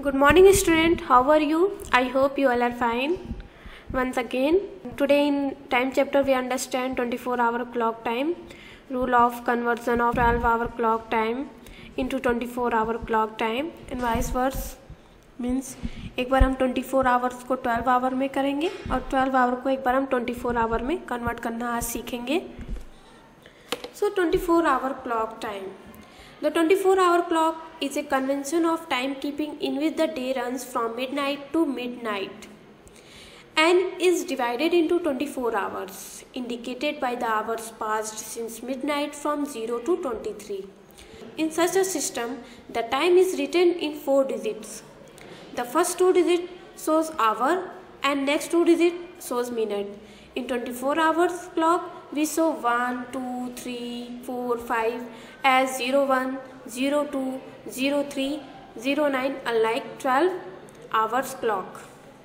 Good morning student, how are you? I hope you all are fine. Once again, today in time chapter we understand 24-hour clock time, rule of conversion of 12-hour clock time into 24-hour clock time and vice versa. Means एक बार हम 24 hours को 12 our में करेंगे और 12 our को एक बार हम 24 आवर में कन्वर्ट करना आज सीखेंगे. So 24-hour clock time. The 24-hour clock is a convention of timekeeping in which the day runs from midnight to midnight and is divided into 24 hours, indicated by the hours passed since midnight from 0 to 23. In such a system, the time is written in 4 digits. The first 2 digits shows hour and next 2 digits shows minute. In 24 hours clock, we show 1, 2, 3, 4, 5 as 01, 02, 03, 09 unlike 12 hours clock.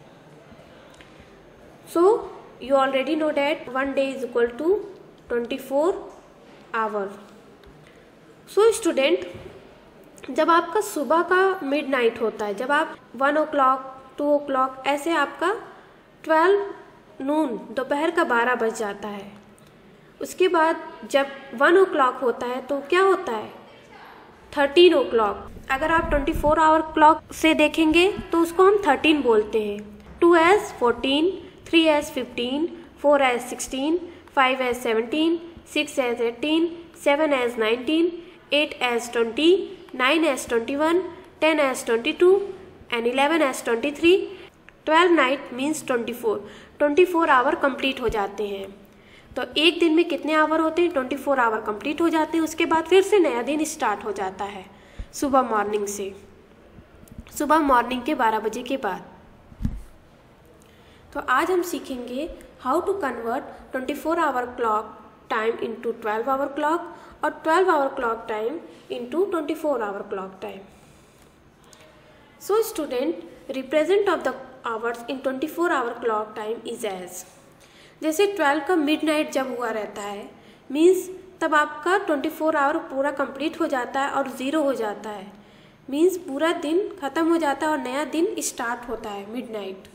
So you already know that one day is equal to 24 hour. So student, जब आपका सुबह का midnight होता है, जब आप 1 o'clock, 2 o'clock ऐसे आपका 12 नून दोपहर का 12 बज जाता है. उसके बाद जब 1 o'clock होता है तो क्या होता है 13 o'clock. अगर आप 24-hour क्लॉक से देखेंगे तो उसको हम 13 बोलते हैं. 2 as 14, 3 as 15, 4 as 16, 5 as 17, 6 as 18, 7 as 19, 8 as 20, 9 as 21, 10 as 22 and 11 as 23. 12 night means 24 hour complete हो जाते हैं. तो एक दिन में कितने आवर होते हैं 24 आवर कंप्लीट हो जाते हैं. उसके बाद फिर से नया दिन स्टार्ट हो जाता है सुबह मॉर्निंग से, सुबह मॉर्निंग के 12 बजे के बाद. तो आज हम सीखेंगे how to convert 24 hour clock time into 12 hour clock और 12 hour clock time into 24 hour clock time. So student, represent of the hours in 24 hour clock time is as, जैसे 12 का मिडनाइट जब हुआ रहता है मीन्स तब आपका 24 आवर पूरा कंप्लीट हो जाता है और 0 हो जाता है. मीन्स पूरा दिन ख़त्म हो जाता है और नया दिन स्टार्ट होता है मिडनाइट.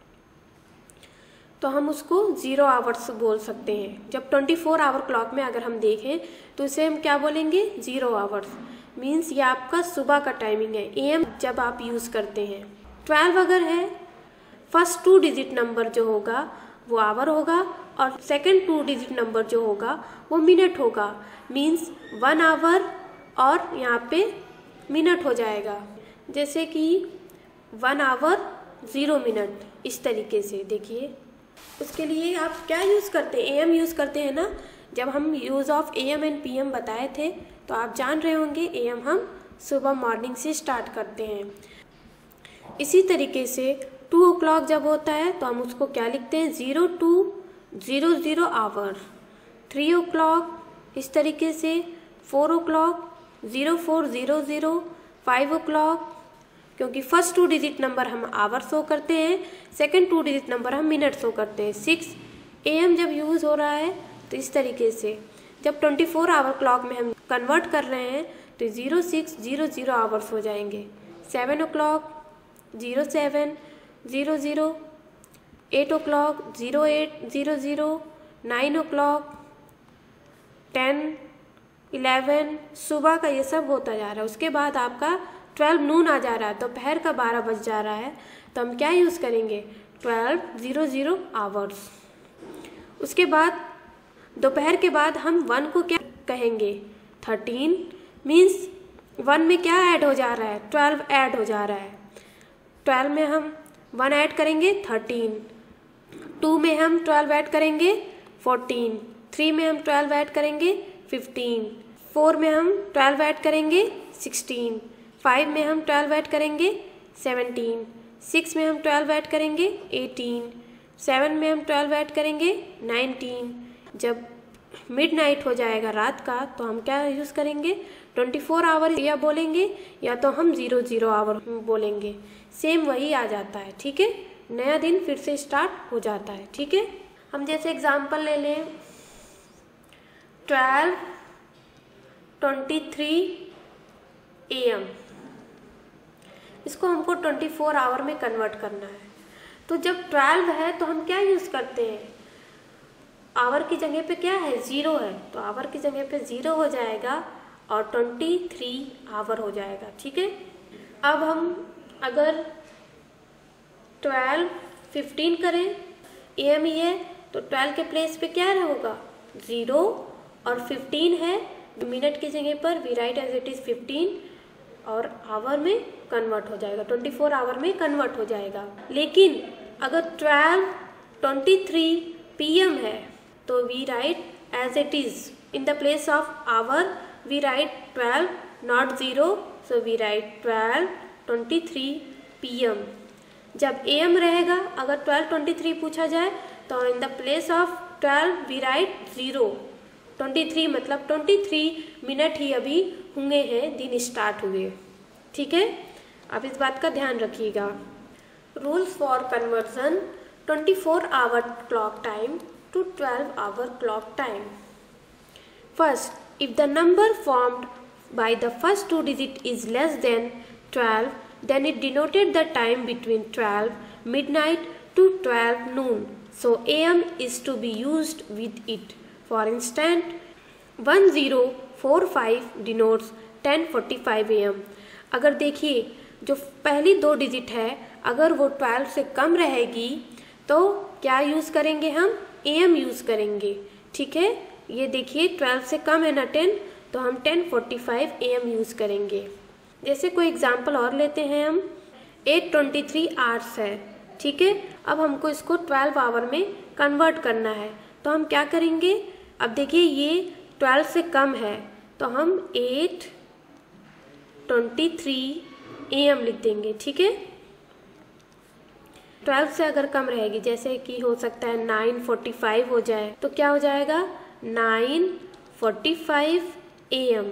तो हम उसको 0 आवर्स बोल सकते हैं. जब 24 आवर क्लॉक में अगर हम देखें तो इसे हम क्या बोलेंगे 0 आवर्स. मीन्स ये आपका सुबह का टाइमिंग है, AM जब आप यूज़ करते हैं. 12 अगर है, फर्स्ट 2 डिजिट नंबर जो होगा वो आवर होगा और सेकंड 2 डिजिट नंबर जो होगा वो मिनट होगा. मीन्स 1 आवर और यहाँ पे मिनट हो जाएगा. जैसे कि 1 आवर 0 मिनट, इस तरीके से देखिए. उसके लिए आप क्या यूज़ करते हैं, AM यूज़ करते हैं ना. जब हम use of AM and PM बताए थे तो आप जान रहे होंगे AM हम सुबह मॉर्निंग से स्टार्ट करते हैं. इसी तरीके से 2 o'clock जब होता है तो हम उसको क्या लिखते हैं 0200 आवर. 3 o'clock इस तरीके से, 4 o'clock 0400, 5 o'clock क्योंकि फर्स्ट 2 डिजिट नंबर हम आवर शो करते हैं, सेकंड 2 डिजिट नंबर हम मिनट शो करते हैं. 6 AM जब यूज़ हो रहा है तो इस तरीके से. जब 24 आवर क्लॉक में हम कन्वर्ट कर रहे हैं तो 0600 आवर्स हो जाएंगे. 7 o'clock 0700, 8 o'clock 0800, 9 o'clock 10, 11 सुबह का ये सब होता जा रहा है. उसके बाद आपका 12 नून आ जा रहा है, दोपहर का 12 बज जा रहा है. तो हम क्या यूज़ करेंगे 1200 आवर्स. उसके बाद दोपहर के बाद हम 1 को क्या कहेंगे 13. मीन्स 1 में क्या ऐड हो जा रहा है 12 ऐड हो जा रहा है. 12 में हम 1 ऐड करेंगे 13, 2 में हम 12 ऐड करेंगे 14, 3 में हम 12 ऐड करेंगे 15, 4 में हम 12 ऐड करेंगे 16, 5 में हम 12 ऐड करेंगे 17, 6 में हम 12 ऐड करेंगे 18, 7 में हम 12 ऐड करेंगे 19. जब मिडनाइट हो जाएगा रात का तो हम क्या यूज़ करेंगे 24 आवर या बोलेंगे या तो हम 00 आवर बोलेंगे. सेम वही आ जाता है. ठीक है, नया दिन फिर से स्टार्ट हो जाता है. ठीक है, हम जैसे एग्जांपल ले लें 12:23 AM. इसको हमको 24 आवर में कन्वर्ट करना है। तो जब 12 है तो हम क्या यूज़ करते हैं, आवर की जगह पे क्या है, 0 है, तो आवर की जगह पे 0 हो जाएगा और 23 आवर हो जाएगा। ठीक है, अब हम अगर 12 15 करें, AM ही है, तो 12 के प्लेस पे क्या होगा, 0, और 15 है, मिनट की जगह पर we write as it is 15 और आवर में कन्वर्ट हो जाएगा, 24 आवर में कन्वर्ट हो जाएगा। लेकिन अगर 12:23 PM है तो we write as it is in the place of hour we write 12 not 0, so we write 12:23 PM। जब AM रहेगा, अगर 12:23 पूछा जाए तो in the place of 12 we write 0, 23 मतलब 23 मिनट ही अभी हुए हैं, दिन स्टार्ट हुए। ठीक है, अब इस बात का ध्यान रखिएगा। Rules for conversion 24 hour clock time to 12 hour clock time. First, if the number formed by the first two digit is less than 12, then it denoted the time between 12 midnight to 12 noon. So AM is to be used with it. For instance, 1045 denotes 10:45 AM. अगर देखिए जो पहली 2 digit है अगर वो 12 से कम रहेगी तो क्या यूज़ करेंगे हम, AM यूज़ करेंगे। ठीक है, ये देखिए 12 से कम है ना 10, तो हम 10:45 AM यूज़ करेंगे। जैसे कोई एग्जांपल और लेते हैं हम, 8:23 आवर्स है। ठीक है, अब हमको इसको 12 आवर में कन्वर्ट करना है, तो हम क्या करेंगे, अब देखिए ये 12 से कम है तो हम 8:23 AM लिख देंगे। ठीक है, 12 से अगर कम रहेगी, जैसे कि हो सकता है 9:45 हो जाए, तो क्या हो जाएगा 9:45 AM।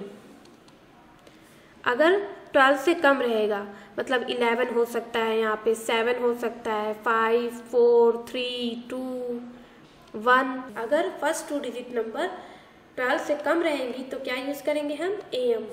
अगर 12 से कम रहेगा मतलब 11 हो सकता है, यहाँ पे 7 हो सकता है, 5 4 3 2 1। अगर फर्स्ट 2 डिजिट नंबर 12 से कम रहेंगी तो क्या यूज़ करेंगे हम, AM।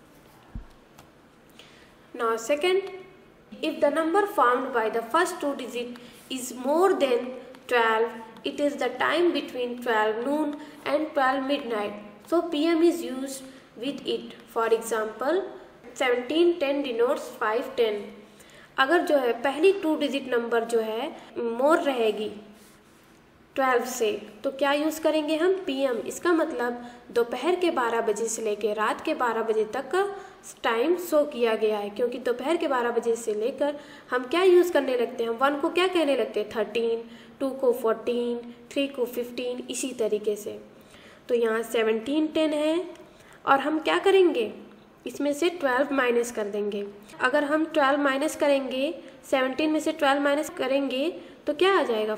Now second, if the number formed by the first 2 digit is more than 12, it is the time between 12 noon and 12 midnight. So PM is used with it. For example, 1710 denotes 5:10. अगर जो है पहली 2 digit number जो है मोर रहेगी 12 से तो क्या यूज़ करेंगे हम, PM। इसका मतलब दोपहर के 12 बजे से लेकर रात के 12 बजे तक का टाइम शो किया गया है, क्योंकि दोपहर के 12 बजे से लेकर हम क्या यूज़ करने लगते हैं, हम 1 को क्या कहने लगते हैं 13, 2 को 14, 3 को 15, इसी तरीके से। तो यहाँ 1710 है और हम क्या करेंगे, इसमें से 12 माइनस कर देंगे। अगर हम 12 माइनस करेंगे, 17 में से 12 माइनस करेंगे तो क्या आ जाएगा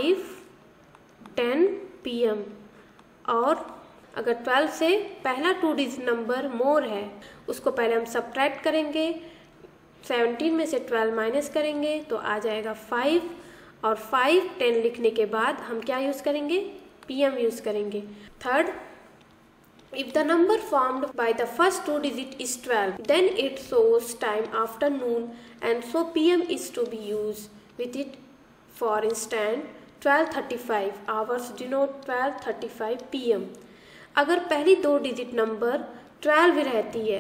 5:10 PM। और अगर 12 से पहला 2 डिजिट नंबर मोर है उसको पहले हम सब्ट्रैक्ट करेंगे, 17 में से 12 माइनस करेंगे तो आ जाएगा 5, और 5:10 लिखने के बाद हम क्या यूज़ करेंगे, PM यूज़ करेंगे। Third, if the number formed by the first 2 digit is 12, then it shows time after noon and so PM is to be used with it. For instance, 12:35 hours denote 12:35 PM. अगर पहली 2 digit number 12 रहती है,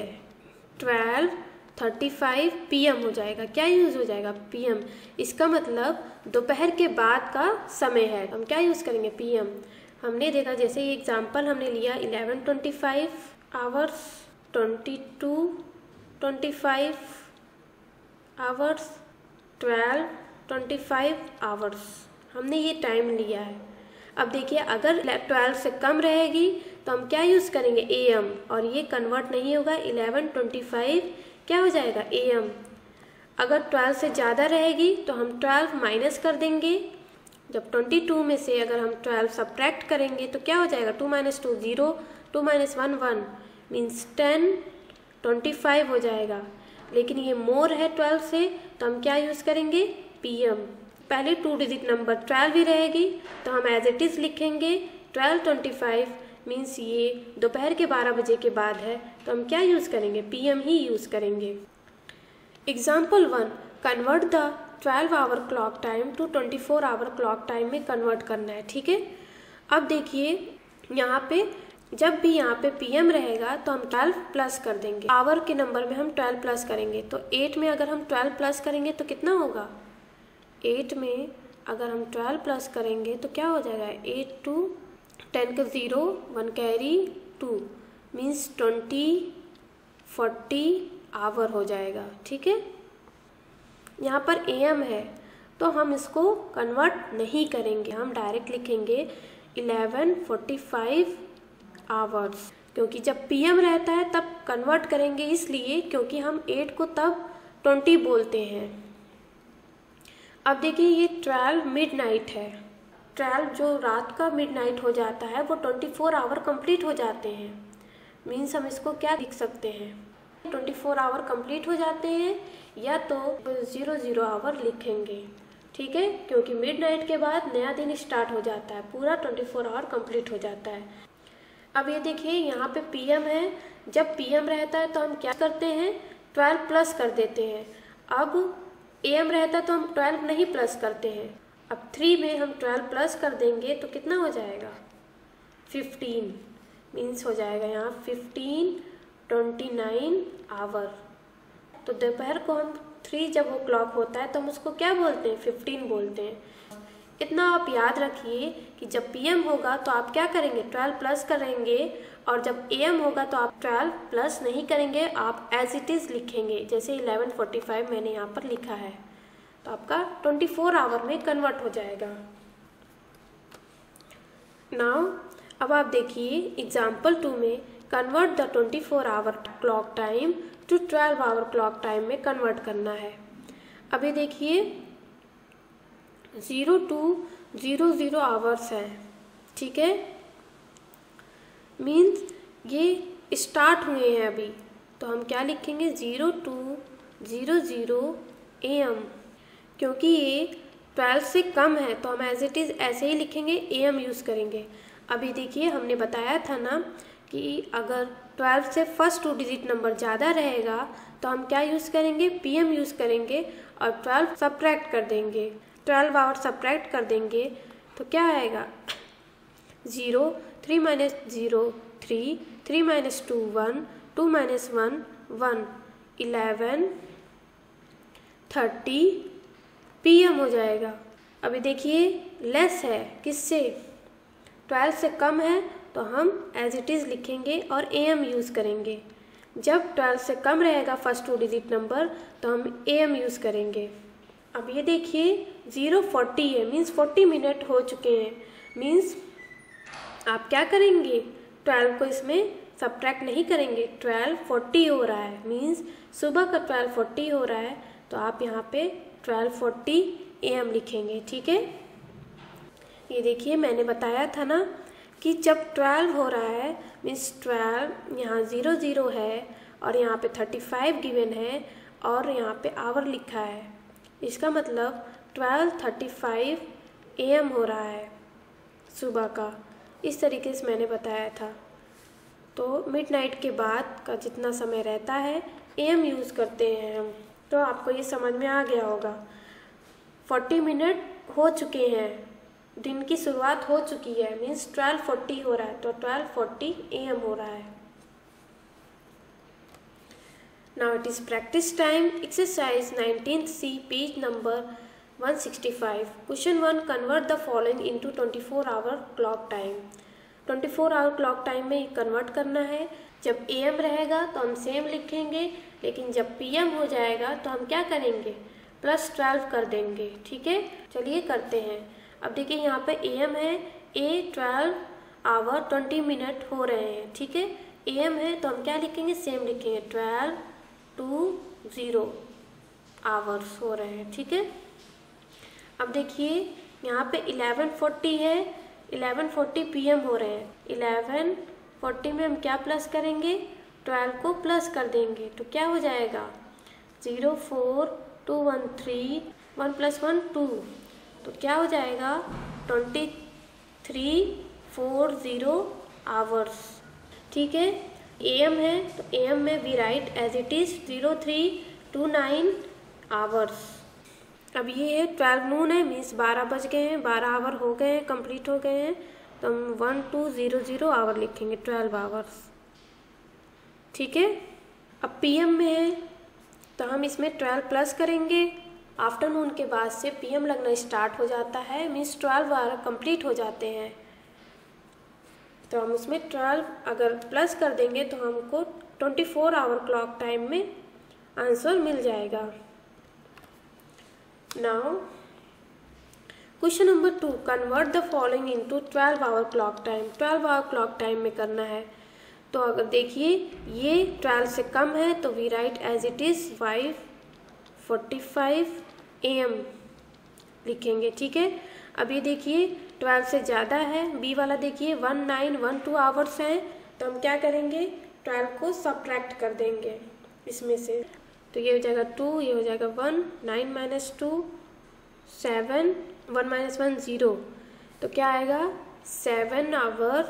12:35 PM हो जाएगा, क्या use हो जाएगा, PM। इसका मतलब दोपहर के बाद का समय है, हम क्या यूज़ करेंगे, PM। हमने देखा जैसे ये एग्जांपल हमने लिया 11:25 आवर्स, 22:25 आवर्स, 12:25 आवर्स, हमने ये टाइम लिया है। अब देखिए अगर 12 से कम रहेगी तो हम क्या यूज़ करेंगे, AM, और ये कन्वर्ट नहीं होगा, 11:25 क्या हो जाएगा AM। अगर 12 से ज़्यादा रहेगी तो हम 12 माइनस कर देंगे, जब 22 में से अगर हम 12 सब्ट्रैक्ट करेंगे तो क्या हो जाएगा, 2 - 2 0, 2 - 1 1 मीन्स 10:25 हो जाएगा। लेकिन ये मोर है 12 से तो हम क्या यूज़ करेंगे, PM। पहले 2 डिजिट नंबर 12 ही रहेगी तो हम एज इट इज़ लिखेंगे 12:25 मीन्स ये दोपहर के 12 बजे के बाद है तो हम क्या यूज़ करेंगे, PM ही यूज़ करेंगे। Example 1, convert the 12 hour clock time to 24 hour clock time में कन्वर्ट करना है। ठीक है, अब देखिए यहाँ पे जब भी यहाँ पे PM रहेगा तो हम 12 प्लस कर देंगे, आवर के नंबर में हम 12 प्लस करेंगे। तो 8 में अगर हम 12 प्लस करेंगे तो कितना होगा, 8 में अगर हम 12 प्लस करेंगे तो क्या हो जाएगा, 8 2 10 का 0 1 कैरी 2 मीन्स 40 आवर हो जाएगा। ठीक है, यहाँ पर AM है तो हम इसको कन्वर्ट नहीं करेंगे, हम डायरेक्ट लिखेंगे 11:45 आवर्स, क्योंकि जब PM रहता है तब कन्वर्ट करेंगे, इसलिए क्योंकि हम 8 को तब 20 बोलते हैं। अब देखिए ये 12 मिडनाइट है, 12 जो रात का मिडनाइट हो जाता है वो 24 आवर कंप्लीट हो जाते हैं। मीन्स हम इसको क्या लिख सकते हैं, 24 आवर कंप्लीट हो जाते हैं या तो 00 आवर लिखेंगे। ठीक है, क्योंकि मिडनाइट के बाद नया दिन स्टार्ट हो जाता है, पूरा 24 आवर कंप्लीट हो जाता है। अब ये देखिए यहाँ पे PM है, जब PM रहता है तो हम क्या करते हैं, 12 प्लस कर देते हैं। अब AM रहता है तो हम 12 नहीं प्लस करते हैं। अब 3 में हम 12 प्लस कर देंगे तो कितना हो जाएगा, 15 मीन्स हो जाएगा यहाँ 15:29 आवर। तो दोपहर को हम 3 जब वो क्लॉक होता है तो हम उसको क्या बोलते हैं, 15 बोलते हैं। इतना आप याद रखिए कि जब PM होगा तो आप क्या करेंगे, 12 प्लस करेंगे, और जब AM होगा तो आप 12 प्लस नहीं करेंगे, आप एज इट इज़ लिखेंगे, जैसे 11:45 मैंने यहाँ पर लिखा है, तो आपका 24 आवर में कन्वर्ट हो जाएगा। नाउ अब आप देखिए एग्जाम्पल 2 में convert the 24 hour clock time to 12 hour clock time में कन्वर्ट करना है। अभी देखिए 0 to 00 आवर्स है। ठीक है, मीन्स ये स्टार्ट हुए हैं अभी, तो हम क्या लिखेंगे, 0 to 00 AM, क्योंकि ये 12 से कम है तो हम एज इट इज़ ऐसे ही लिखेंगे, AM यूज़ करेंगे। अभी देखिए हमने बताया था ना कि अगर 12 से फर्स्ट 2 डिजिट नंबर ज़्यादा रहेगा तो हम क्या यूज़ करेंगे, PM यूज़ करेंगे और 12 सब्ट्रैक्ट कर देंगे, 12 आवर सब्ट्रैक्ट कर देंगे तो क्या आएगा, 0 3 - 0 3 3 - 2 1 2 - 1 1 11:30 PM हो जाएगा। अभी देखिए लेस है, किससे, 12 से कम है तो हम एज इट इज़ लिखेंगे और AM यूज़ करेंगे। जब 12 से कम रहेगा फर्स्ट 2 डिजिट नंबर तो हम AM यूज़ करेंगे। अब ये देखिए 0:40 है, मीन्स 40 मिनट हो चुके हैं। मीन्स आप क्या करेंगे, 12 को इसमें सब्ट्रैक्ट नहीं करेंगे, 12:40 हो रहा है, मीन्स सुबह का 12:40 हो रहा है, तो आप यहाँ पे 12:40 AM लिखेंगे। ठीक है, ये देखिए मैंने बताया था ना कि जब 12 हो रहा है मीन्स 12 यहाँ 00 है और यहाँ पे 35 गिवन है और यहाँ पे आवर लिखा है, इसका मतलब 12:35 AM हो रहा है सुबह का। इस तरीके से मैंने बताया था। तो मिडनाइट के बाद का जितना समय रहता है AM यूज़ करते हैं हम। तो आपको ये समझ में आ गया होगा। 40 मिनट हो चुके हैं, दिन की शुरुआत हो चुकी है, मीन्स 12:40 हो रहा है, तो 12:40 AM हो रहा है। Now it is practice time, exercise 19C, page number 165। Question 1, convert the following into 24 hour clock time. 24 hour clock time में कन्वर्ट करना है। जब AM रहेगा तो हम सेम लिखेंगे, लेकिन जब PM हो जाएगा तो हम क्या करेंगे, +12 कर देंगे। ठीक है, चलिए करते हैं। अब देखिए यहाँ पे AM है, A 12 आवर 20 मिनट हो रहे हैं। ठीक है, AM है तो हम क्या लिखेंगे, सेम लिखेंगे, 12 to 0 आवर्स हो रहे हैं। ठीक है, अब देखिए यहाँ पे 11:40 है, 11:40 PM हो रहे हैं। 11:40 में हम क्या प्लस करेंगे, 12 को प्लस कर देंगे, तो क्या हो जाएगा, 04213 1 + 1 2, तो क्या हो जाएगा 2340 आवर्स। ठीक है, AM है तो AM में we write as it is 03 to 9 hours. अब ये है 12 नून है, मीन्स 12 बज गए हैं, 12 आवर हो गए हैं, कंप्लीट हो गए हैं, तो हम 1200 आवर लिखेंगे, 12 आवर्स। ठीक है। अब पीएम में है तो हम इसमें 12 प्लस करेंगे। आफ्टरनून के बाद से पीएम लगना स्टार्ट हो जाता है, मीन्स 12 आवर कंप्लीट हो जाते हैं, तो हम उसमें 12 अगर प्लस कर देंगे तो हमको 24 आवर क्लॉक टाइम में आंसर मिल जाएगा। Now question number 2, convert the following into 12 hour clock time. 12 hour clock time में करना है, तो अगर देखिए ये 12 से कम है तो we write as it is 5:45 AM लिखेंगे। ठीक है। अब ये देखिए 12 से ज़्यादा है, बी वाला देखिए 1912 आवर्स हैं, तो हम क्या करेंगे, 12 को सब्ट्रैक्ट कर देंगे इसमें से, तो ये हो जाएगा 2, ये हो जाएगा 1, 9 - 2 7, 1 - 1 0, तो क्या आएगा 7 आवर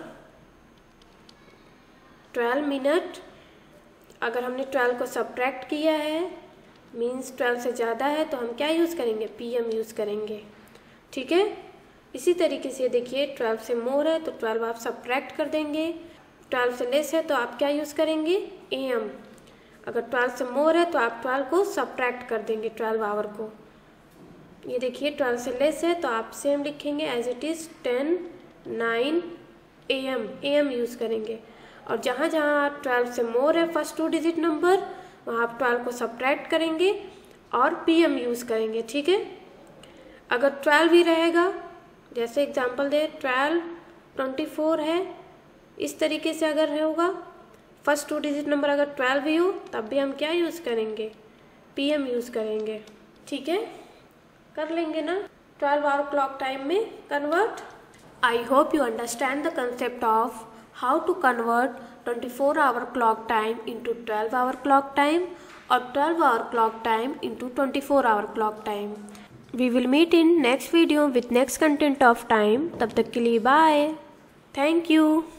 12 मिनट। अगर हमने 12 को सब्ट्रैक्ट किया है मीन्स 12 से ज़्यादा है तो हम क्या यूज़ करेंगे, पीएम यूज़ करेंगे। ठीक है। इसी तरीके से देखिए 12 से मोर है तो 12 आप सब्ट्रैक्ट कर देंगे, 12 से लेस है तो आप क्या यूज़ करेंगे, एएम। अगर 12 से मोर है तो आप 12 को सब्ट्रैक्ट कर देंगे 12 आवर को। ये देखिए 12 से लेस है तो आप सेम लिखेंगे as it is 10 9 AM, AM use करेंगे। और जहाँ जहाँ 12 से मोर है फर्स्ट 2 डिजिट नंबर, वहाँ आप 12 को सब्ट्रैक्ट करेंगे और पीएम यूज़ करेंगे। ठीक है। अगर 12 ही रहेगा, जैसे एग्जांपल दे 12 24 है, इस तरीके से अगर होगा फर्स्ट 2 डिजिट नंबर अगर 12 भी हो तब भी हम क्या यूज़ करेंगे, पीएम यूज़ करेंगे। ठीक है। कर लेंगे ना 12 आवर क्लॉक टाइम में convert. I hope you understand the concept of how to convert 24 hour clock time into 12 hour clock time or 12 hour clock time into 24 hour clock time. We will meet in next video with next content of time. तब तक के लिए bye. Thank you.